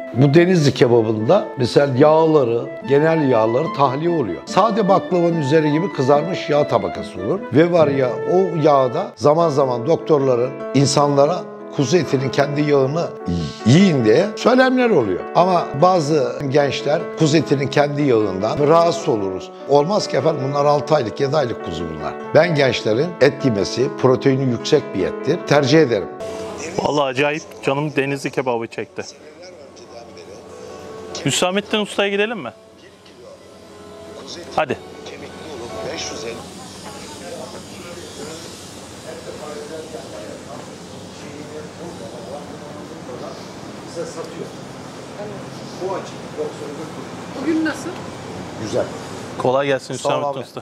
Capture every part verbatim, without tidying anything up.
Bu Denizli kebabında mesela yağları, genel yağları tahliye oluyor. Sade baklavanın üzeri gibi kızarmış yağ tabakası olur. Ve var ya o yağda zaman zaman doktorların insanlara kuzu etinin kendi yağını yiyin diye söylemler oluyor. Ama bazı gençler kuzu etinin kendi yağından rahatsız oluruz. Olmaz ki efendim, bunlar altı aylık yedi aylık kuzu bunlar. Ben gençlerin et yemesi proteini yüksek bir ettir. Tercih ederim. Vallahi acayip canım Denizli kebabı çekti. Hüsamettin Usta'ya gidelim mi? Hadi. Satıyor. Bu açık. Bugün nasıl? Güzel. Kolay gelsin Hüsamettin Usta.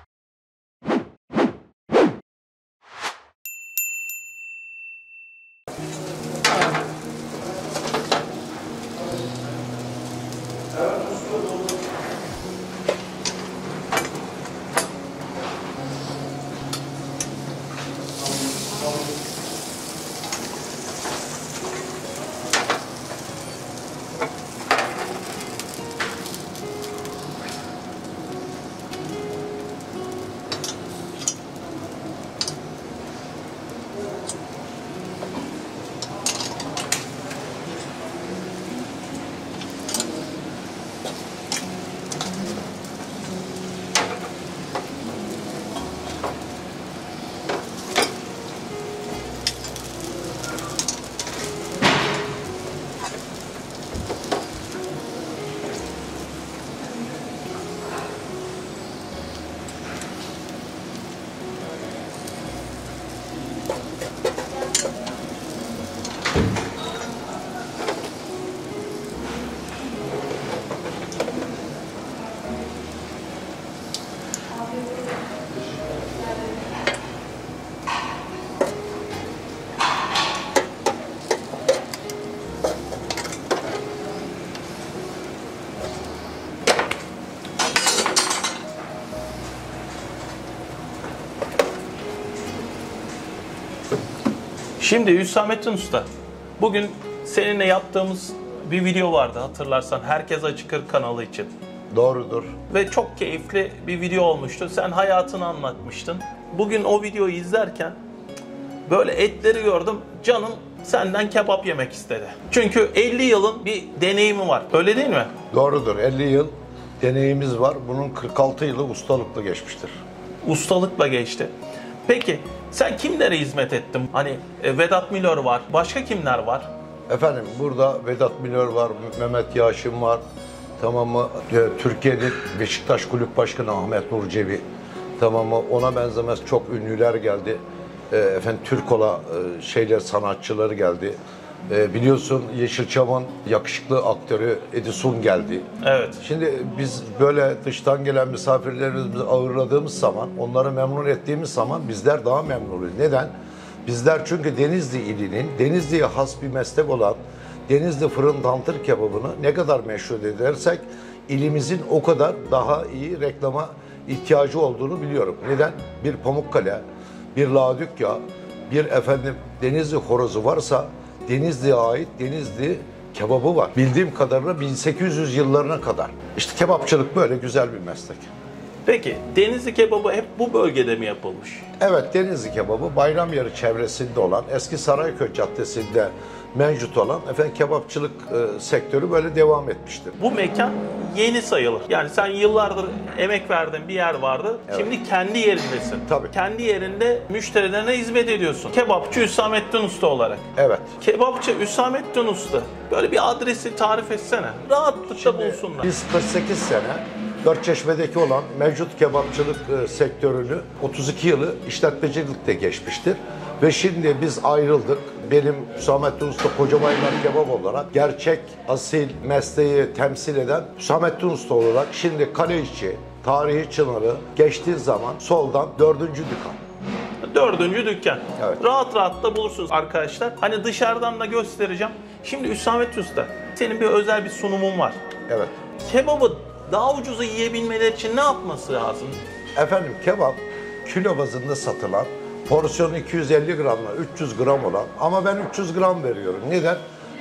Şimdi Hüsamettin Usta, bugün seninle yaptığımız bir video vardı hatırlarsan, Herkes Acıkır kanalı için. Doğrudur. Ve çok keyifli bir video olmuştu. Sen hayatını anlatmıştın. Bugün o videoyu izlerken böyle etleri gördüm, canım senden kebap yemek istedi. Çünkü elli yılın bir deneyimi var, öyle değil mi? Doğrudur, elli yıl deneyimimiz var. Bunun kırk altı yılı ustalıkla geçmiştir. Ustalıkla geçti. Peki sen kimlere hizmet ettin? Hani e, Vedat Milor var, başka kimler var? Efendim burada Vedat Milor var, Mehmet Yaşin var. Tamam mı? Türkiye'nin Beşiktaş Kulüp Başkanı Ahmet Nur Cebi. Tamam mı? Ona benzemez çok ünlüler geldi. E, efendim Türkola e, şeyler sanatçıları geldi. E, biliyorsun Yeşilçam'ın yakışıklı aktörü Edison geldi. Evet. Şimdi biz böyle dıştan gelen misafirlerimizi ağırladığımız zaman, onları memnun ettiğimiz zaman bizler daha memnun oluyoruz. Neden? Bizler çünkü Denizli ilinin, Denizli'ye has bir meslek olan Denizli fırın tantır kebabını ne kadar meşhur edersek ilimizin o kadar daha iyi reklama ihtiyacı olduğunu biliyorum. Neden? Bir Pamukkale, bir Ladükya, bir efendim Denizli horozu varsa Denizli'ye ait Denizli kebabı var. Bildiğim kadarıyla bin sekiz yüz yıllarına kadar. İşte kebapçılık böyle güzel bir meslek. Peki Denizli kebabı hep bu bölgede mi yapılmış? Evet, Denizli kebabı Bayramyarı çevresinde olan, eski Sarayköy Caddesi'nde mevcut olan efendim kebapçılık e, sektörü böyle devam etmiştir. Bu mekan yeni sayılır. Yani sen yıllardır emek verdiğin bir yer vardı. Evet. Şimdi kendi yerindesin. Tabii. Kendi yerinde müşterilerine hizmet ediyorsun. Kebapçı Hüsamettin Usta olarak. Evet. Kebapçı Hüsamettin Usta. Böyle bir adresi tarif etsene. Rahatlıkla bulsunlar. Biz kırk sekiz sene Dörtçeşme'deki olan mevcut kebapçılık e, sektörünü otuz iki yılı işletmecilikte geçmiştir. Ve şimdi biz ayrıldık. Benim Hüsamettin Usta Kocabaylar Kebap olarak gerçek asil mesleği temsil eden Hüsamettin Usta olarak şimdi Kaleiçi, Tarihi Çınarı geçtiği zaman soldan dördüncü dükkan. Dördüncü dükkan. Evet. Rahat rahat da bulursunuz arkadaşlar. Hani dışarıdan da göstereceğim. Şimdi Hüsamettin Usta, senin bir özel bir sunumun var. Evet. Kebabı daha ucuza yiyebilmeleri için ne yapması lazım? Efendim kebap kilo bazında satılan, porsiyonu iki yüz elli gramla üç yüz gram olan, ama ben üç yüz gram veriyorum. Neden?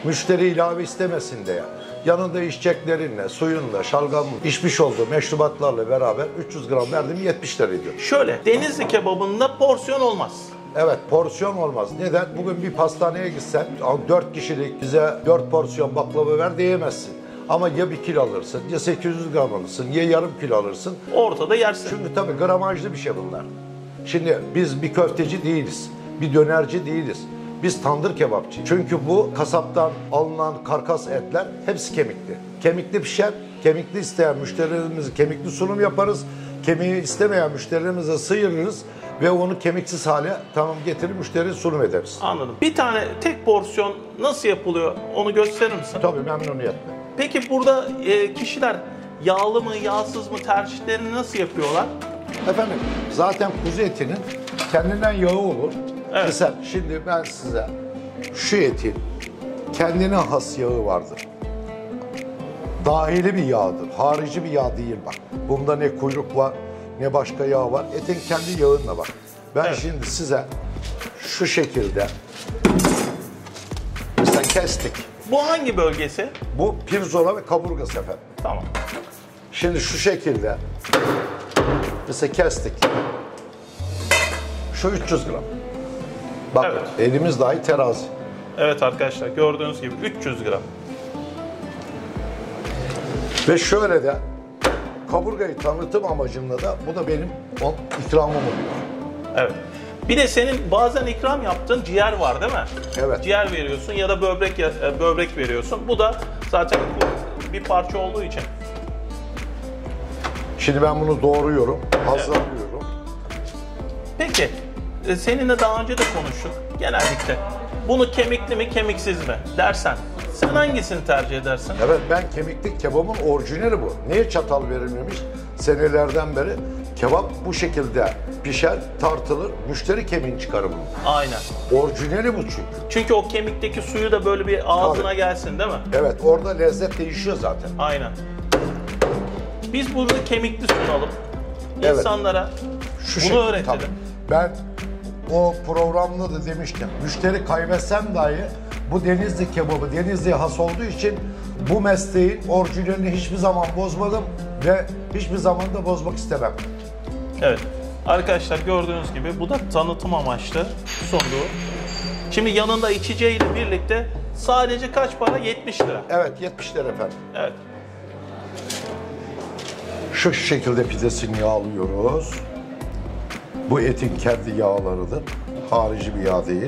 Müşteri ilave istemesin diye. Yanında içeceklerinle, suyunla, şalgamla, içmiş olduğu meşrubatlarla beraber üç yüz gram verdim yetmiş lira ediyor. Şöyle, Denizli kebabında porsiyon olmaz. Evet, porsiyon olmaz. Neden? Bugün bir pastaneye gitsen dört kişilik bize dört porsiyon baklava ver diyemezsin. Ama ya bir kilo alırsın, ya sekiz yüz gram alırsın, ya yarım kilo alırsın. Ortada yersin. Çünkü tabii gramajlı bir şey bunlar. Şimdi biz bir köfteci değiliz, bir dönerci değiliz. Biz tandır kebapçı. Çünkü bu kasaptan alınan karkas etler hepsi kemikli. Kemikli pişer, kemikli isteyen müşterilerimize kemikli sunum yaparız. Kemiği istemeyen müşterilerimize sıyırırız ve onu kemiksiz hale tamam getirir müşteriye sunum ederiz. Anladım. Bir tane tek porsiyon nasıl yapılıyor onu gösterir misin? Tabii memnuniyetle. Peki burada e, kişiler yağlı mı, yağsız mı tercihlerini nasıl yapıyorlar? Efendim zaten kuzu etinin kendinden yağı olur. Evet. Mesela şimdi ben size şu etin kendine has yağı vardır. Dahili bir yağdır. Harici bir yağ değil bak. Bunda ne kuyruk var ne başka yağ var. Etin kendi yağınla bak. Ben Evet. şimdi size şu şekilde mesela kestik. Bu hangi bölgesi? Bu pirzola ve kaburgası efendim. Tamam. Şimdi şu şekilde mesela kestik. Şu üç yüz gram. Bak Evet. elimiz dahi terazi. Evet arkadaşlar gördüğünüz gibi üç yüz gram. Ve şöyle de kaburgayı tanıtım amacımla da bu da benim on ikramım oluyor. Evet. Bir de senin bazen ikram yaptığın ciğer var değil mi? Evet. Ciğer veriyorsun ya da böbrek e, böbrek veriyorsun. Bu da zaten bir parça olduğu için. Şimdi ben bunu doğruyorum, hazırlıyorum. Peki e, seninle daha önce de konuştuk genellikle. Bunu kemikli mi kemiksiz mi dersen sen hangisini tercih edersin? Evet ben kemikli kebabın orijinali bu. Niye çatal verilmemiş? Senelerden beri kebap bu şekilde pişer, tartılır, müşteri kemiğini çıkarır bunu. Aynen. Orijinali bu çünkü. Çünkü o kemikteki suyu da böyle bir ağzına Tabii. gelsin değil mi? Evet orada lezzet değişiyor zaten. Aynen. Biz burada kemikli sunalım. Evet. İnsanlara Şu bunu şekilde, öğretelim. tabii. Ben o programda da demiştim. Müşteri kaybetsem dahi bu Denizli kebabı Denizli'ye has olduğu için bu mesleğin orijinalini hiçbir zaman bozmadım ve hiçbir zaman da bozmak istemem. Evet. Arkadaşlar gördüğünüz gibi bu da tanıtım amaçlı sunduğu. Şimdi yanında içeceğiyle birlikte sadece kaç para? yetmiş lira. Evet yetmiş lira efendim. Evet. Şu şekilde pidesini yağlıyoruz. Bu etin kendi yağlarıdır. Harici bir yağ değil.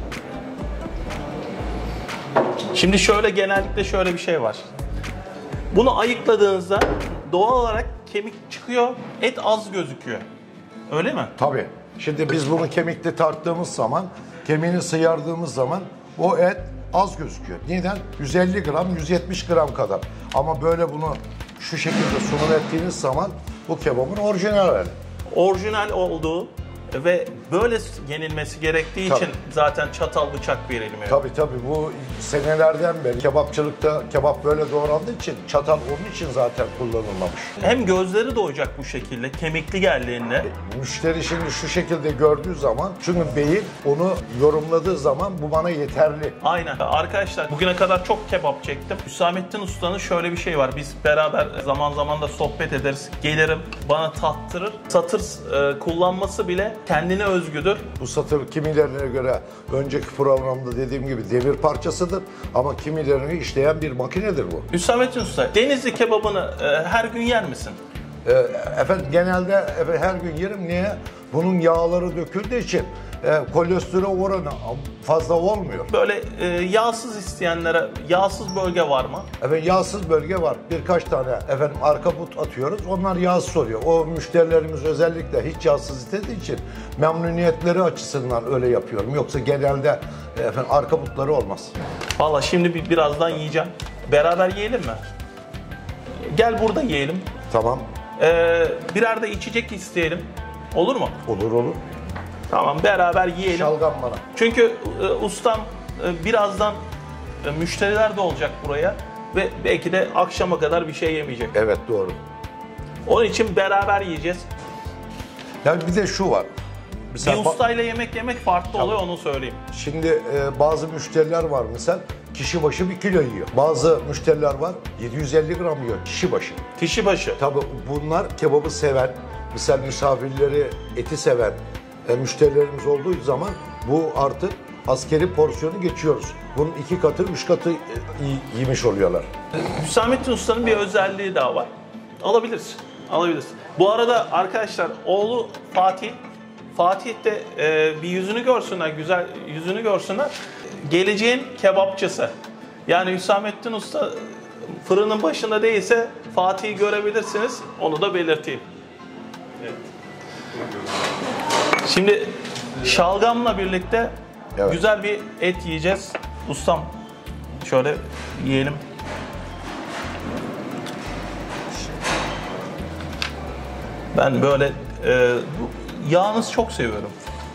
Şimdi şöyle genellikle şöyle bir şey var. Bunu ayıkladığınızda doğal olarak kemik çıkıyor, et az gözüküyor. Öyle mi? Tabii. Şimdi biz bunu kemikli tarttığımız zaman, kemiğini sıyardığımız zaman o et az gözüküyor. Neden? yüz elli gram, yüz yetmiş gram kadar. Ama böyle bunu şu şekilde sunum ettiğiniz zaman bu kebabın orijinal hali. Orijinal olduğu ve böyle yenilmesi gerektiği Tabii. için zaten çatal bıçak verilmiyor. Tabii tabii bu senelerden beri kebapçılıkta kebap böyle doğrandığı için çatal onun için zaten kullanılmamış. Hem gözleri doyacak bu şekilde kemikli geldiğinde. Müşteri şimdi şu şekilde gördüğü zaman çünkü beyin onu yorumladığı zaman bu bana yeterli. Aynen. Arkadaşlar bugüne kadar çok kebap çektim. Hüsamettin Usta'nın şöyle bir şey var. Biz beraber zaman zaman da sohbet ederiz. Gelirim bana tattırır. Satır e, kullanması bile kendine özgüdür. Bu satır kimilerine göre önceki programda dediğim gibi demir parçasıdır ama kimilerini işleyen bir makinedir bu. Hüsamettin Usta, Denizli kebabını e, her gün yer misin? Ee, efendim genelde efendim, her gün yerim. Niye? Bunun yağları döküldüğü için e, kolesterol oranı fazla olmuyor. Böyle e, yağsız isteyenlere yağsız bölge var mı? Efendim yağsız bölge var. Birkaç tane efendim arka but atıyoruz. Onlar yağsız oluyor. O müşterilerimiz özellikle hiç yağsız istediği için memnuniyetleri açısından öyle yapıyorum. Yoksa genelde e, efendim arka butları olmaz. Valla şimdi bir, birazdan yiyeceğim. Beraber yiyelim mi? Gel burada yiyelim. Tamam. Ee, birer de içecek isteyelim. Olur mu? Olur olur. Tamam beraber yiyelim. Şalgam bana. Çünkü e, ustam e, birazdan e, müşteriler de olacak buraya ve belki de akşama kadar bir şey yemeyecek. Evet doğru. Onun için beraber yiyeceğiz. Yani bir de şu var. Mesela Bir ba- ustayla yemek yemek farklı oluyor onu söyleyeyim. Şimdi e, bazı müşteriler var mesela kişi başı bir kilo yiyor. Bazı müşteriler var yedi yüz elli gram yiyor kişi başı. Kişi başı. Tabii bunlar kebabı seven, misal misafirleri eti seven e, müşterilerimiz olduğu zaman bu artık askeri porsiyonu geçiyoruz. Bunun iki katı, üç katı e, yemiş oluyorlar. Hüsamettin Usta'nın bir özelliği daha var. Alabiliriz. Alabiliriz. Bu arada arkadaşlar oğlu Fatih. Fatih de e, bir yüzünü görsünler, güzel yüzünü görsünler. Geleceğin kebapçısı. Yani Hüsamettin Usta fırının başında değilse Fatih'i görebilirsiniz. Onu da belirteyim. Evet. Şimdi şalgamla birlikte Evet. güzel bir et yiyeceğiz. Ustam şöyle yiyelim. Ben böyle e, yağınızı çok seviyorum.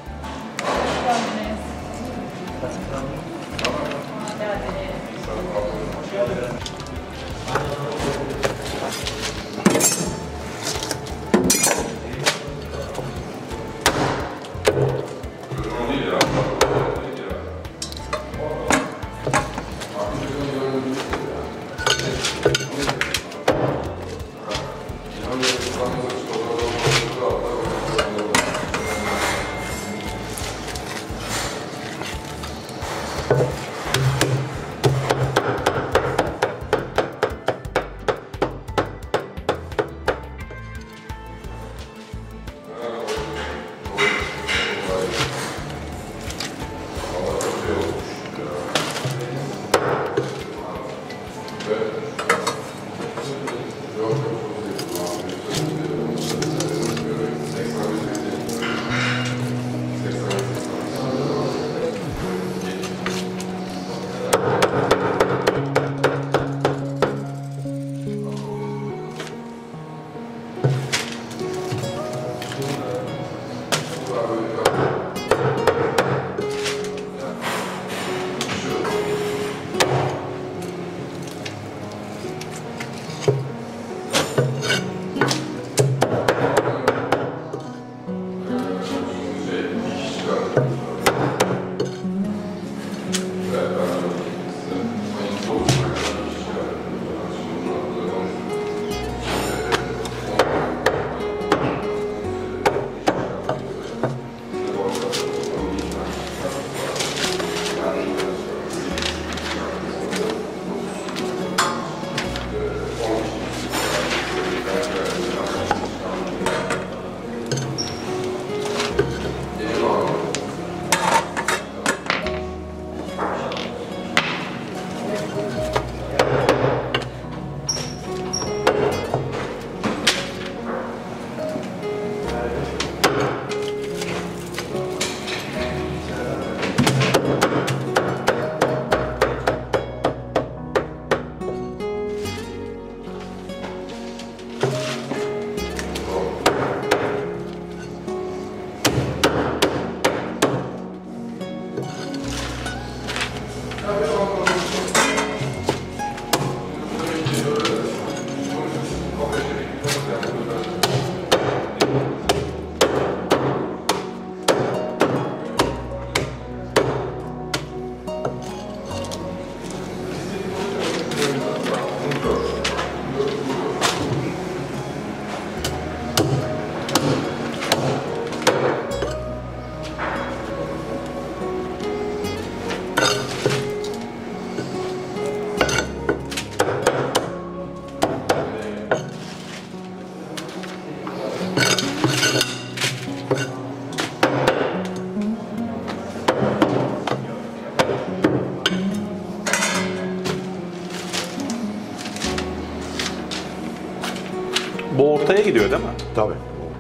Bu ortaya gidiyor değil mi? Tabii.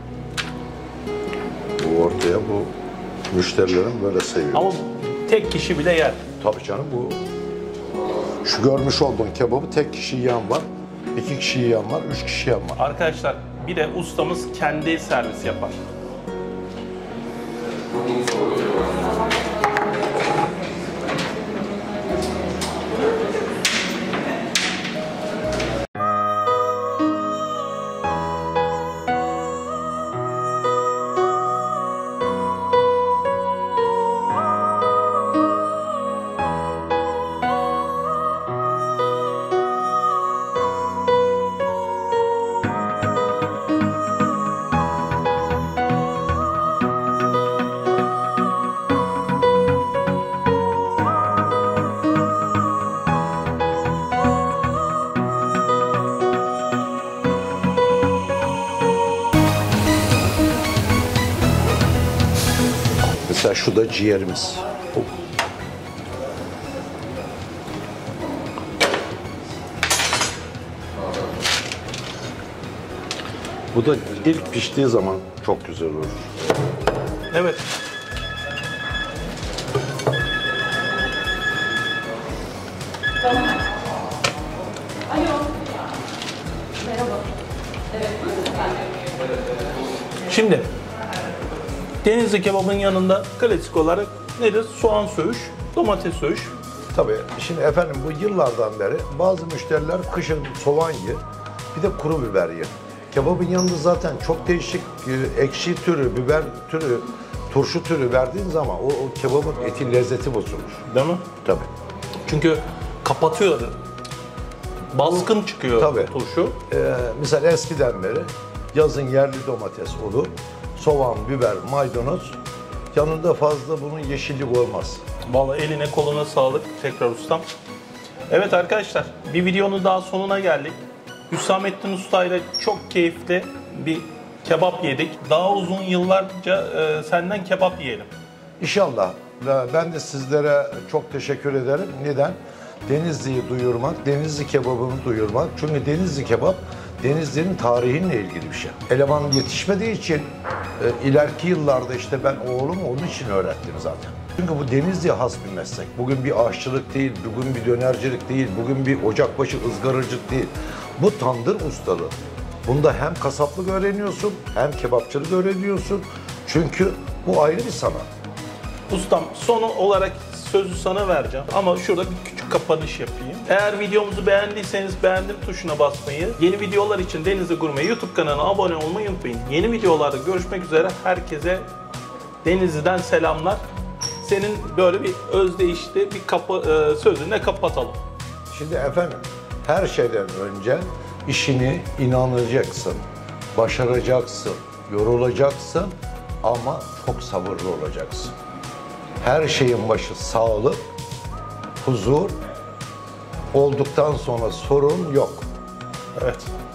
Bu ortaya bu müşterilerin böyle seviyor. Ama tek kişi bile yer. Tabii canım bu şu görmüş olduğun kebabı tek kişi yiyen var, iki kişi yiyen var, üç kişi yiyen var. Arkadaşlar bir de ustamız kendi servis yapar. Şu da ciğerimiz. Bu da ilk piştiği zaman çok güzel olur. Evet. Şimdi Denizli kebabın yanında klasik olarak nedir? Soğan söğüş, domates söğüş. Tabii şimdi efendim bu yıllardan beri bazı müşteriler kışın soğan yer, bir de kuru biber yer. Kebabın yanında zaten çok değişik e, ekşi türü, biber türü, turşu türü verdiğin zaman o, o kebabın eti lezzeti bozulur. Değil mi? Tabii. Çünkü kapatıyor. Baskın çıkıyor Tabii. turşu. Ee, mesela eskiden beri yazın yerli domates olur, soğan, biber, maydanoz, yanında fazla bunun yeşillik olmaz. Vallahi eline koluna sağlık tekrar ustam. Evet arkadaşlar, bir videonun daha sonuna geldik. Hüsamettin Usta ile çok keyifli bir kebap yedik. Daha uzun yıllarca e, senden kebap yiyelim. İnşallah. Ben de sizlere çok teşekkür ederim. Neden? Denizli'yi duyurmak, Denizli kebabını duyurmak. Çünkü Denizli kebap Denizli'nin tarihinle ilgili bir şey. Eleman yetişmediği için e, ileriki yıllarda işte ben oğlumu onun için öğrettim zaten. Çünkü bu Denizli'ye has bir meslek. Bugün bir aşçılık değil, bugün bir dönercilik değil, bugün bir ocakbaşı ızgaracılık değil. Bu tandır ustalığı. Bunda hem kasaplık öğreniyorsun, hem kebapçılık öğreniyorsun. Çünkü bu ayrı bir sanat. Ustam, son olarak sözü sana vereceğim ama şurada bir küçük kapanış yapayım. Eğer videomuzu beğendiyseniz beğendim tuşuna basmayı, yeni videolar için Denizli Gurme YouTube kanalına abone olmayı unutmayın. Yeni videolarda görüşmek üzere. Herkese Denizli'den selamlar. Senin böyle bir özdeyişli bir kapı, e, sözünle kapatalım. Şimdi efendim, her şeyden önce işini inanacaksın, başaracaksın, yorulacaksın ama çok sabırlı olacaksın. Her şeyin başı sağlık, huzur olduktan sonra sorun yok. Evet.